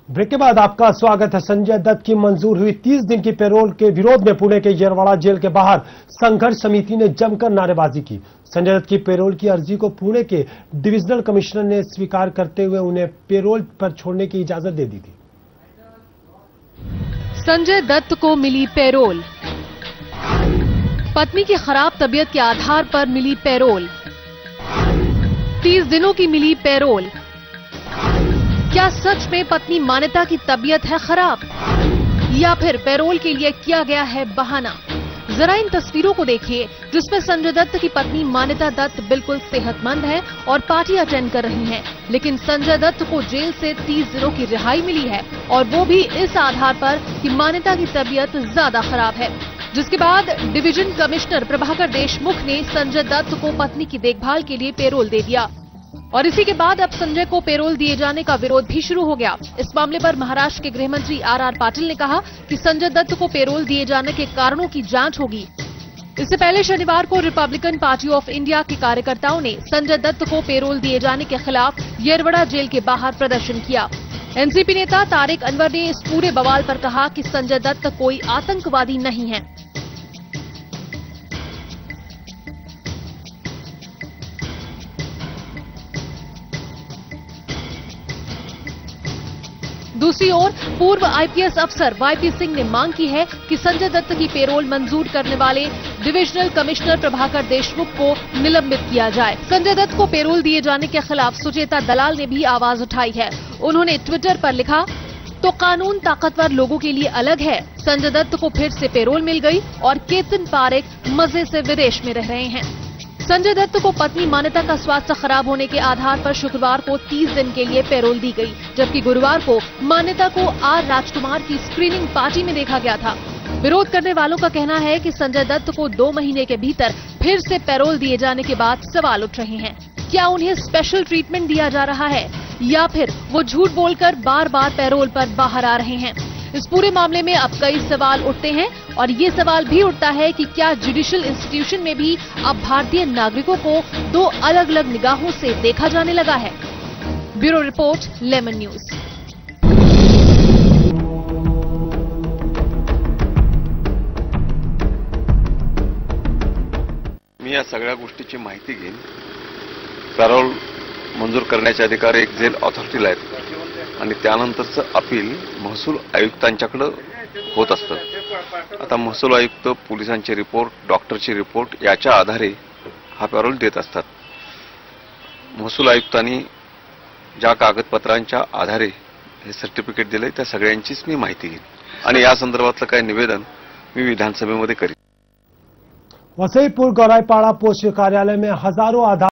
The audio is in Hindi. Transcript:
ब्रेक के बाद आपका स्वागत है। संजय दत्त की मंजूर हुई 30 दिन की पैरोल के विरोध में पुणे के येरवड़ा जेल के बाहर संघर्ष समिति ने जमकर नारेबाजी की। संजय दत्त की पैरोल की अर्जी को पुणे के डिविजनल कमिश्नर ने स्वीकार करते हुए उन्हें पैरोल पर छोड़ने की इजाजत दे दी थी। संजय दत्त को मिली पैरोल। पत्नी की खराब तबीयत के आधार पर मिली पैरोल। 30 दिनों की मिली पैरोल। क्या सच में पत्नी मान्यता की तबीयत है खराब या फिर पैरोल के लिए किया गया है बहाना? जरा इन तस्वीरों को देखिए जिसमें संजय दत्त की पत्नी मान्यता दत्त बिल्कुल सेहतमंद है और पार्टी अटेंड कर रही हैं, लेकिन संजय दत्त को जेल से 30 दिनों की रिहाई मिली है और वो भी इस आधार पर कि मान्यता की तबीयत ज्यादा खराब है। जिसके बाद डिवीजन कमिश्नर प्रभाकर देशमुख ने संजय दत्त को पत्नी की देखभाल के लिए पैरोल दे दिया और इसी के बाद अब संजय को पैरोल दिए जाने का विरोध भी शुरू हो गया। इस मामले पर महाराष्ट्र के गृह मंत्री आर पाटिल ने कहा कि संजय दत्त को पैरोल दिए जाने के कारणों की जांच होगी। इससे पहले शनिवार को रिपब्लिकन पार्टी ऑफ इंडिया के कार्यकर्ताओं ने संजय दत्त को पैरोल दिए जाने के खिलाफ येरवड़ा जेल के बाहर प्रदर्शन किया। एनसीपी नेता तारिक अनवर ने इस पूरे बवाल पर कहा कि संजय दत्त कोई आतंकवादी नहीं है। दूसरी ओर पूर्व आईपीएस अफसर वाईपी सिंह ने मांग की है कि संजय दत्त की पैरोल मंजूर करने वाले डिविजनल कमिश्नर प्रभाकर देशमुख को निलंबित किया जाए। संजय दत्त को पैरोल दिए जाने के खिलाफ सुचेता दलाल ने भी आवाज उठाई है। उन्होंने ट्विटर पर लिखा, तो कानून ताकतवर लोगों के लिए अलग है। संजय दत्त को फिर से पैरोल मिल गई और केतन पारेख मजे से विदेश में रह रहे हैं। संजय दत्त को पत्नी मान्यता का स्वास्थ्य खराब होने के आधार पर शुक्रवार को 30 दिन के लिए पैरोल दी गई, जबकि गुरुवार को मान्यता को आर राजकुमार की स्क्रीनिंग पार्टी में देखा गया था। विरोध करने वालों का कहना है कि संजय दत्त को 2 महीने के भीतर फिर से पैरोल दिए जाने के बाद सवाल उठ रहे हैं। क्या उन्हें स्पेशल ट्रीटमेंट दिया जा रहा है या फिर वो झूठ बोलकर बार बार पैरोल पर बाहर आ रहे हैं? इस पूरे मामले में अब कई सवाल उठते हैं और ये सवाल भी उठता है कि क्या जुडिशियल इंस्टीट्यूशन में भी अब भारतीय नागरिकों को 2 अलग अलग निगाहों से देखा जाने लगा है। Bureau report, lemon news. मी या सगळ्या गोष्टीची माहिती घेईन। पॅरोल मंजूर करण्याचे अधिकार एक जेल ऑथॉरिटीला आहेत आणि त्यानंतरचं अपील महसूल आयुक्तांच्याकडे होत असतं। आता महसूल आयुक्त पोलिसांचे रिपोर्ट, डॉक्टरचे रिपोर्ट याच्या आधारे हा पॅरोल देत असतात। महसूल आयुक्तांनी ज्या कागदपत्रांच्या आधारे हे सर्टिफिकेट दिले त्या सगळ्यांचीच मी माहिती घेईन आणि या संदर्भातलं काही निवेदन मी विधानसभेमध्ये करीन। वसईपुर गौराईपाड़ा पोस्ट कार्यालय में हजारों आधार